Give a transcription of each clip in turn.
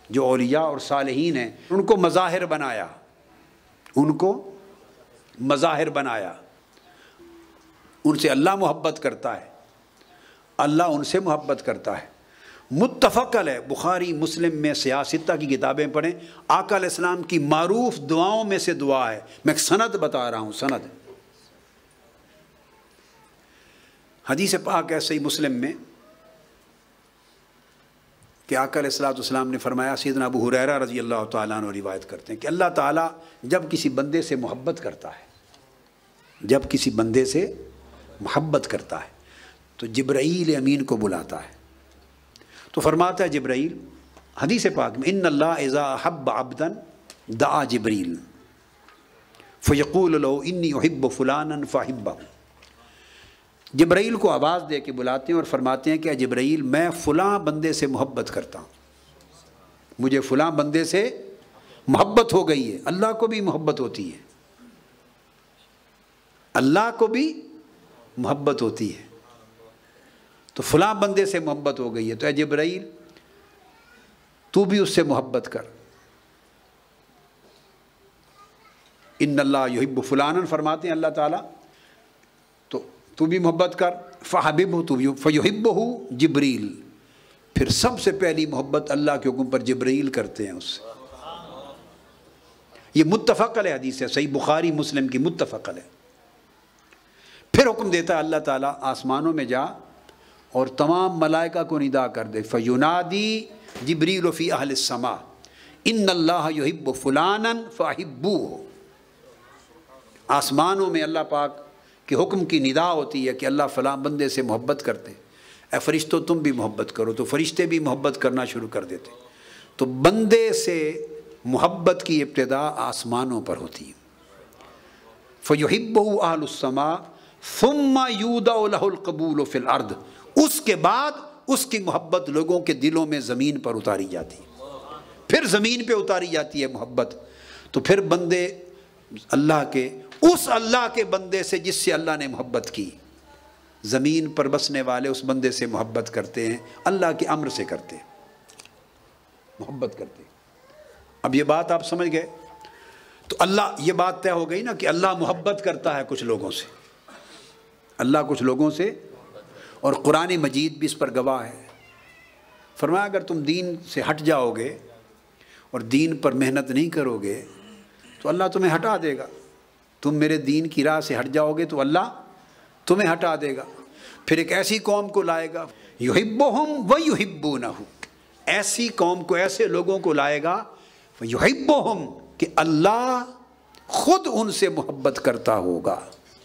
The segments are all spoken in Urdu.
جو اولیاء اور صالحین ہیں ان کو مظاہر بنایا، ان کو مظاہر بنایا، ان سے اللہ محبت کرتا ہے، اللہ ان سے محبت کرتا ہے۔ متفق علیہ، بخاری مسلم میں سیاستہ کی کتابیں پڑھیں، آقا علیہ السلام کی معروف دعاؤں میں سے دعا ہے، میں سند بتا رہا ہوں، سند حدیث پاک ہے صحیح مسلم میں کہ آقا علیہ السلام نے فرمایا، سیدنا ابو ہریرہ رضی اللہ تعالیٰ عنہ روایت کرتے ہیں کہ اللہ تعالیٰ جب کسی بندے سے محبت کرتا ہے، جب کسی بندے سے محبت کرتا ہے تو جبرائیل امین کو بلاتا ہے، تو فرماتا ہے جبرائیل حدیث پاک میں، ان اللہ اذا احب عبدا دعا جبریل فیقول له انی احب فلانا فاحبہ۔ جبرائیل کو آواز دے کے بلاتے ہیں اور فرماتے ہیں کہ اے جبرائیل میں فلاں بندے سے محبت کرتا ہوں، مجھے فلاں بندے سے محبت ہو گئی ہے۔ اللہ کو بھی محبت ہوتی ہے، اللہ کو بھی محبت ہوتی ہے، تو فلاں بندے سے محبت ہو گئی ہے، تو اے جبرائیل تو بھی اس سے محبت کر۔ ان اللہ یحب فلانا فرماتے ہیں اللہ تعالیٰ، تو بھی محبت کر، فحببہ تو بھی، فیحبہ جبریل، پھر سب سے پہلی محبت اللہ کے حکم پر جبریل کرتے ہیں اس سے۔ یہ متفق علیہ حدیث ہے، صحیح بخاری مسلم کی متفق علیہ۔ پھر حکم دیتا ہے اللہ تعالیٰ آسمانوں میں جا اور تمام ملائکہ کو ندا کر دے، فینادی جبریل فی اہل السماء ان اللہ یحب فلانا فاحبوہ۔ آسمانوں میں اللہ پاک کہ حکم کی ندا ہوتی ہے کہ اللہ فلاں بندے سے محبت کرتے ہیں، اے فرشتوں تم بھی محبت کرو، تو فرشتے بھی محبت کرنا شروع کر دیتے۔ تو بندے سے محبت کی ابتدا آسمانوں پر ہوتی ہے۔ فَيُحِبُّهُ أَهْلُ السَّمَاءِ ثُمَّ يُودَعُ لَهُ الْقَبُولُ فِي الْأَرْضِ، اس کے بعد اس کی محبت لوگوں کے دلوں میں زمین پر اتاری جاتی ہے، پھر زمین پہ اتاری جاتی ہے محبت، تو پھر بندے اللہ کے، اس اللہ کے بندے سے جس سے اللہ نے محبت کی، زمین پر بسنے والے اس بندے سے محبت کرتے ہیں، اللہ کے امر سے کرتے ہیں، محبت کرتے ہیں۔ اب یہ بات آپ سمجھ گئے؟ تو اللہ، یہ بات طے ہو گئی نا کہ اللہ محبت کرتا ہے کچھ لوگوں سے، اللہ کچھ لوگوں سے، اور قرآن مجید بھی اس پر گواہ ہے۔ فرمایا اگر تم دین سے ہٹ جاؤ گے اور دین پر محنت نہیں کرو گے تو اللہ تمہیں ہٹا دے گا، تم میرے دین کی راہ سے ہٹ جاؤ گے تو اللہ تمہیں ہٹا دے گا۔ پھر ایک ایسی قوم کو لائے گا، یحبہم ویحبونہ، ایسی قوم کو، ایسے لوگوں کو لائے گا، یحبہم کہ اللہ خود ان سے محبت کرتا ہوگا،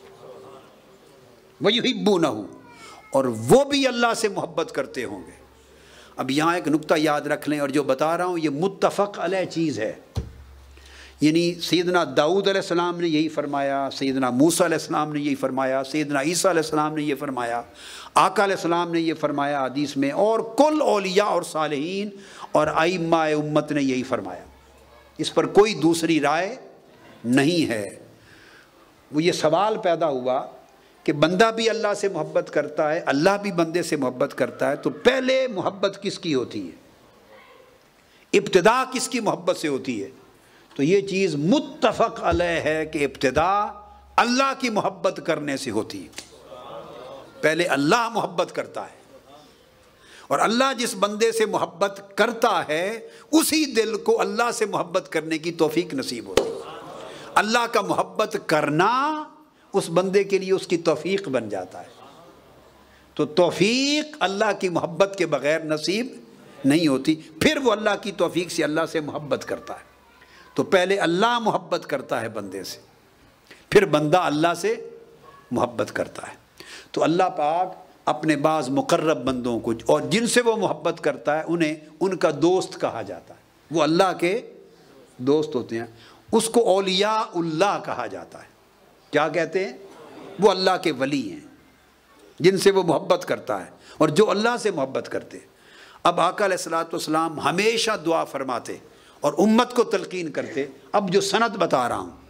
ویحبونہ اور وہ بھی اللہ سے محبت کرتے ہوں گے۔ اب یہاں ایک نقطہ یاد رکھ لیں، اور جو بتا رہا ہوں یہ متفق علیہ چیز ہے، یعنی سیدنا داؤد علیہ السلام نے یہی فرمایا، سیدنا موسیٰ علیہ السلام نے یہی فرمایا، سیدنا عیسیٰ علیہ السلام نے یہ فرمایا، آقا علیہ السلام نے یہ فرمایا حدیث میں، اور کل اولیاء اور صالحین اور ائمہ امت نے یہی فرمایا، اس پر کوئی دوسری رائے نہیں ہے۔ وہ یہ سوال پیدا ہوا کہ بندہ بھی اللہ سے محبت کرتا ہے، اللہ بھی بندے سے محبت کرتا ہے، تو پہلے محبت کس کی ہوتی ہے؟ ابتدا کس کی محبت سے ہوتی ہے؟ تو یہ چیز متفق علیہ ہے کہ ابتدا اللہ کی محبت کرنے سے ہوتی ہے، پہلے اللہ محبت کرتا ہے، اور اللہ جس بندے سے محبت کرتا ہے اسی دل کو اللہ سے محبت کرنے کی توفیق نصیب ہوتی ہے۔ اللہ کا محبت کرنا اس بندے کے لیے اس کی توفیق بن جاتا ہے، تو توفیق اللہ کی محبت کے بغیر نصیب نہیں ہوتی، پھر وہ اللہ کی توفیق سے اللہ سے محبت کرتا ہے۔ تو پہلے اللہ محبت کرتا ہے بندے سے، پھر بندہ اللہ سے محبت کرتا ہے۔ تو اللہ پاک اپنے بعض مقرب بندوں کو، اور جن سے وہ محبت کرتا ہے انہیں ان کا دوست کہا جاتا ہے، وہ اللہ کے دوست ہوتے ہیں، اس کو اولیاء اللہ کہا جاتا ہے۔ کیا کہتے ہیں؟ وہ اللہ کے ولی ہیں جن سے وہ محبت کرتا ہے اور جو اللہ سے محبت کرتے ہیں۔ اب آقا علیہ السلام ہمیشہ دعا فرماتے اور امت کو تلقین کرتے۔ اب جو سند بتا رہا ہوں،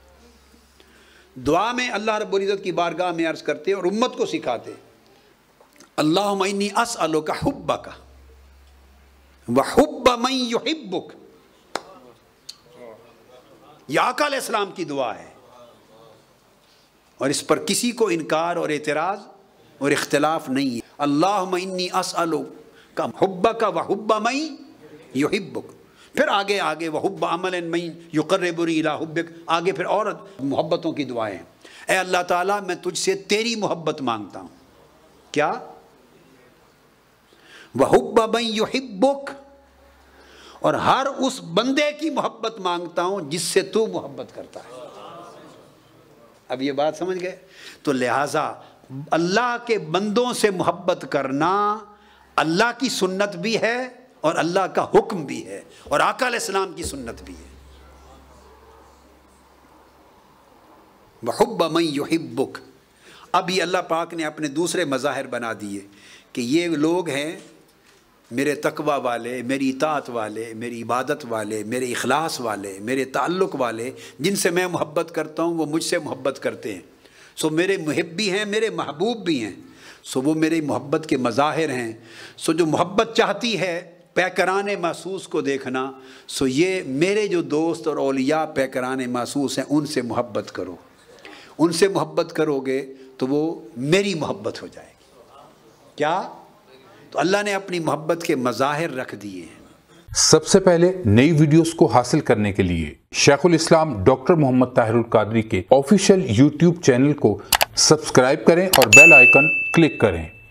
دعا میں اللہ رب العزت کی بارگاہ میں عرض کرتے اور امت کو سکھاتے، اللہم انی اسألک حبک، वहुब्ब मन युहिब्बुक, ये आका अलैहिस्सलाम की दुआ है और इस पर किसी को इनकार और एतराज़ और इख्तिलाफ नहीं है। अल्लाहुम्मा इन्नी अस्अलुका हुब्बका व हुब्ब मन युहिब्बुक, फिर आगे आगे व हुब्ब अमलन मन युक़र्रिबुनी इला हुब्बिक, आगे फिर और मोहब्बतों की दुआएं हैं। ऐ अल्लाह ताला मैं तुझसे तेरी मोहब्बत मांगता हूँ, क्या? व हुब्ब मन युहिब्बुक, और हर उस बंदे की मोहब्बत मांगता हूँ जिससे तू मोहब्बत करता है। अब ये बात समझ गए? तो लिहाजा अल्लाह के बंदों से मोहब्बत करना अल्लाह की सुन्नत भी है और अल्लाह का हुक्म भी है और आका अलैहिस्सलाम की सुन्नत भी है। वहुब्ब मन युहिब्बुक, अब ये अल्लाह पाक ने अपने दूसरे मज़ाहिर बना दिए कि ये लोग हैं मेरे तकवा वाले, मेरी इताअत वाले, मेरी इबादत वाले, मेरे इखलास वाले, मेरे ताल्लुक़ वाले, जिनसे मैं मोहब्बत करता हूँ वो मुझसे मोहब्बत करते हैं। सो मेरे मुहिब भी हैं, मेरे महबूब भी हैं। सो वो मेरी मोहब्बत के मज़ाहिर हैं। सो जो मोहब्बत चाहती है पैकरान महसूस को देखना, सो ये मेरे जो दोस्त और औलिया पैकरान महसूस हैं उनसे मोहब्बत करो। उनसे मोहब्बत करोगे तो वो मेरी मोहब्बत हो जाएगी। क्या? तो अल्लाह ने अपनी मोहब्बत के मज़ाहिर रख दिए हैं। सबसे पहले नई वीडियोस को हासिल करने के लिए शेखुल इस्लाम डॉक्टर मोहम्मद ताहिरुल कादरी के ऑफिशियल यूट्यूब चैनल को सब्सक्राइब करें और बेल आइकन क्लिक करें।